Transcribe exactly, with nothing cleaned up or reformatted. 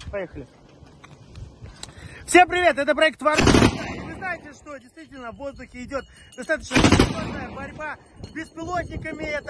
Поехали. Всем привет, это проект Варвар. И вы знаете, что действительно в воздухе идет достаточно серьезная борьба с беспилотниками. Это